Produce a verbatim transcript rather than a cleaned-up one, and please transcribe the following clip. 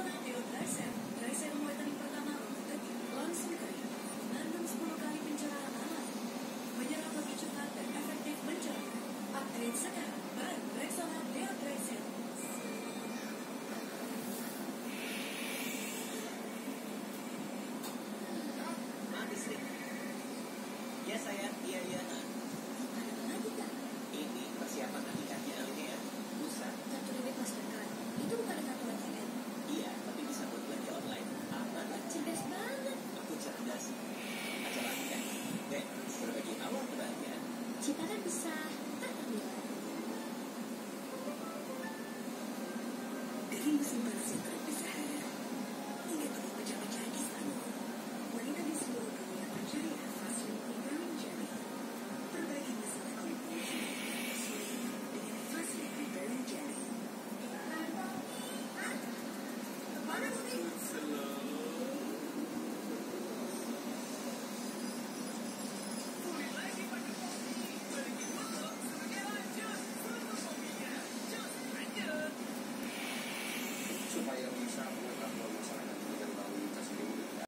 Rexona Deo Dry Serum. Dry Serum whitening pertama untuk detik langsung kering. Mengandung sepuluh kali pencerahan alami. Menyerap lebih cepat dan efektif mencerahkan. Upgrade sekarang. Baru Rexona Deo Dry Serum. Mati sih. Ya saya, iya iya. Mana kita? Ini persiapan akikahnya Alinea. Lusa. Kartu debit Mastercard. Itu bukan kartu A T M. Iya, tapi bisa buat belanja online. Aman lah. Cerdas banget. Aku cerdas. Acara akikah. Dek, berbagi awal kebahagiaan. Ciptaan besar. Tak terbilang. Dari musim panas yang terik di Sahara hingga tahun pecah-pecah di Spanyol, wanita di seluruh dunia mencari Vaseline Repairing Jelly. Perbaiki masalah kulit bulu dengan Vaseline Repairing Jelly. Mana sih? Supaya bisa menangkap masalah